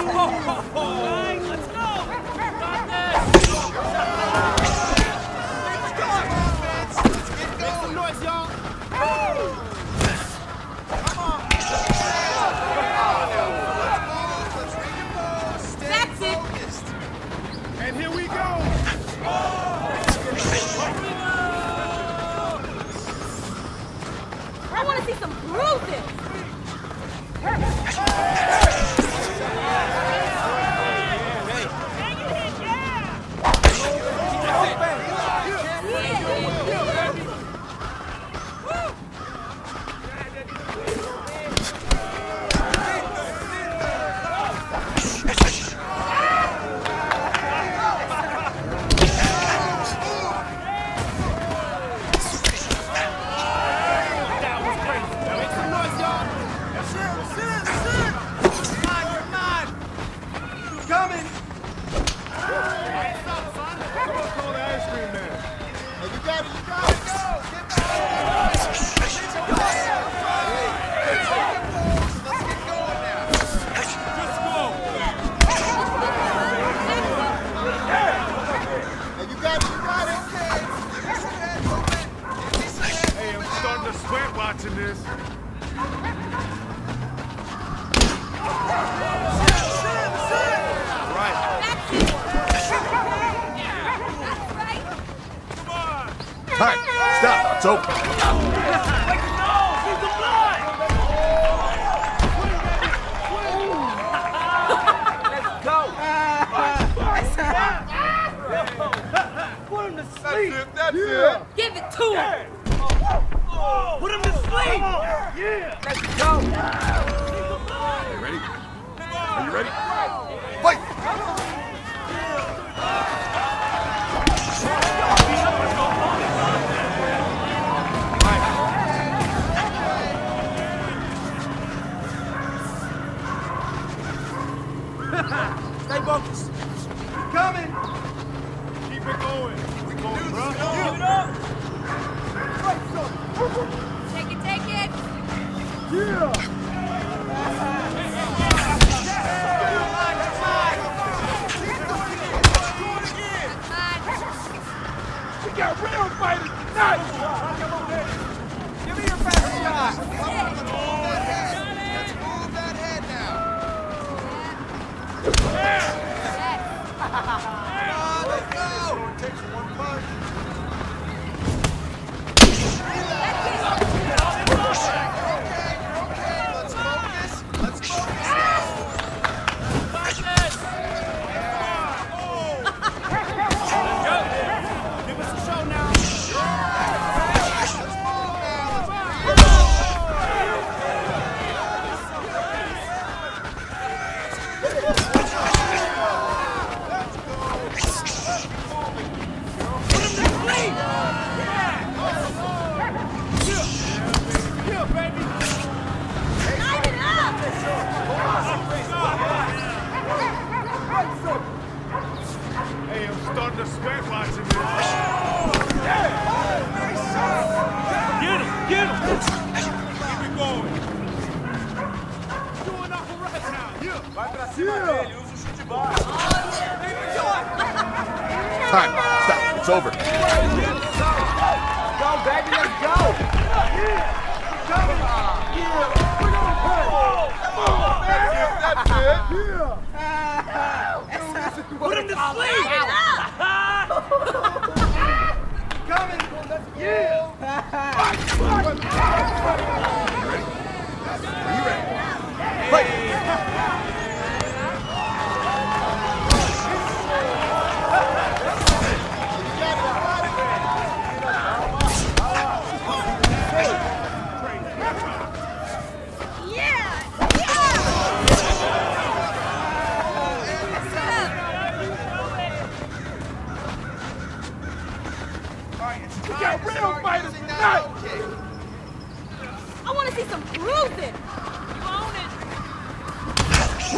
Alright, let's go! Got this! Make some noise, y'all! Come on! That's it! And here we go! I want to see some bruises! Watching this. Right. All right, stop. It's over. Put him to sleep. That's it. Give it to him! Put him to sleep. Yeah. Let's go. You ready? Are you ready? Fight! Stay focused. Coming. Keep it going. Keep it going, bro. Keep it up. Take it, take it! Yeah. We got real fighters tonight. Give me your best shot. Let's move that head now. Let's go. It takes one punch. Hey, I'm starting to sweat watching this. Get him! Get him! Keep it going. Doing off right now. Vai pra cima dele, usa o chute baixo. Time. Stop. It's over. Go, baby, let's go! Yeah! Coming! Yeah! We're gonna play! Come on, baby! That's it! Yeah! Put him to sleep! Coming! Let's go! Yeah! Are you ready? Fight! We got real fighters tonight! I want to see some bruising! You own it!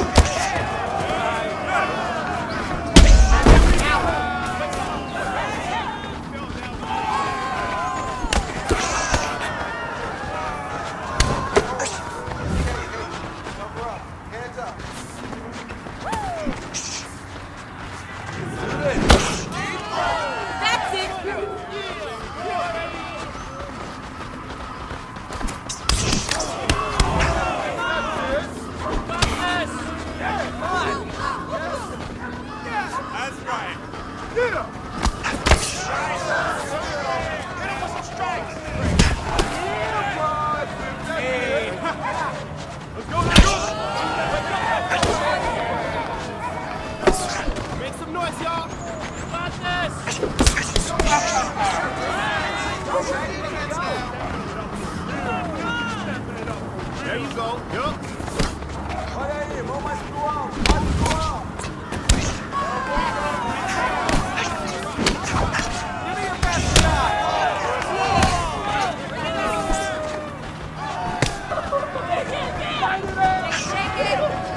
Yeah. Let's go, let's go. Make some noise, y'all. Got this. There you go. Yup. Olha aí, vamos mais pro alto, mais pro alto. Give me your best shot. Take it.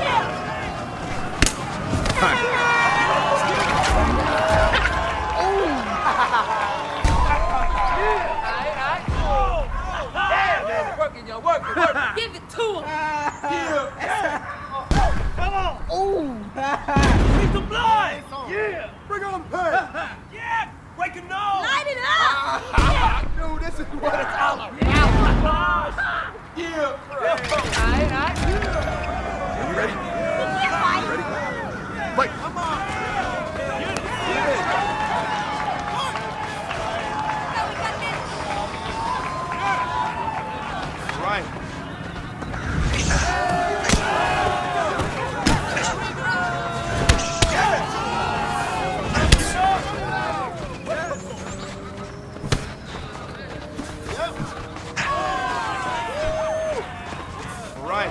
Working, yo, working. Give it to him. Come on. Need some blood. Yeah. Bring on pain. Yeah. Break a nose. Light it up. Dude, this is what it's all about. Yeah. Are you ready? Ready? Fight! Come on. Right. Right.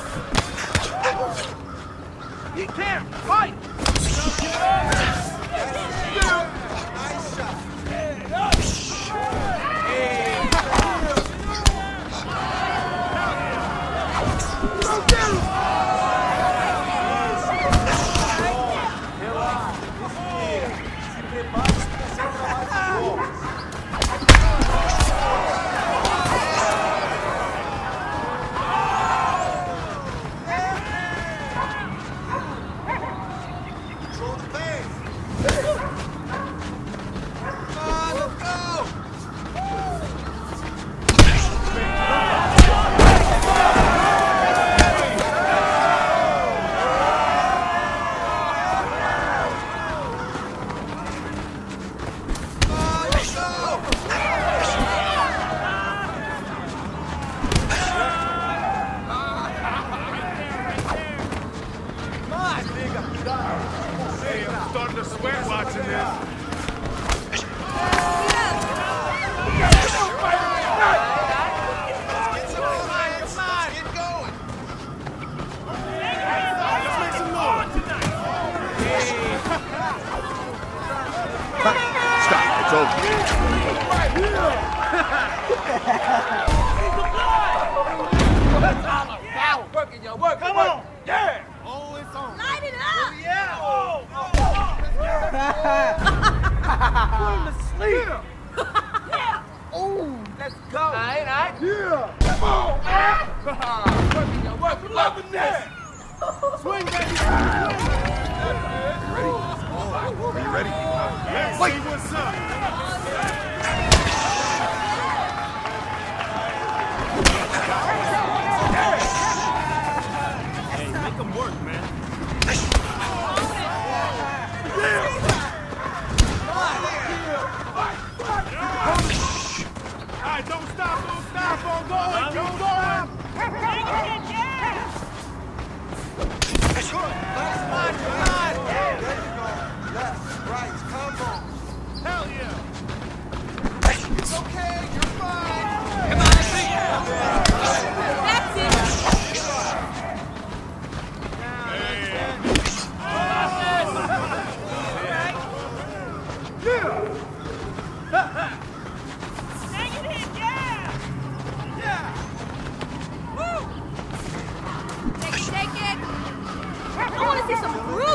He can't fight. Nice shot. Control the pace. Come on, let's go. Come on, let's go. Come on, nigga. Hey, I'm starting to sweat watching this. Get some confidence. Let's get going. Let's make some noise. Stop, it's over. Working, yo, working. Come on. Yeah. Oh, it's on. Light it up. Yeah. Put him to sleep. Let's go. All right. Yeah. Come on, man. Working, yo, working. Loving this. Swing, baby. Are you ready? Let's see what's up. Hey, make them work, man. All right, don't stop. Keep going. Keep going. Last one, come on. There you go. Left, right, come on. Hell yeah. It's okay, you're fine. That's it. Take it. I want to see some bruises.